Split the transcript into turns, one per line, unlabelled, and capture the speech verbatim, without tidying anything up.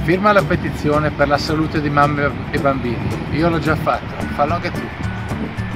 Firma la petizione per la salute di mamme e bambini. Io l'ho già fatto, fallo anche tu.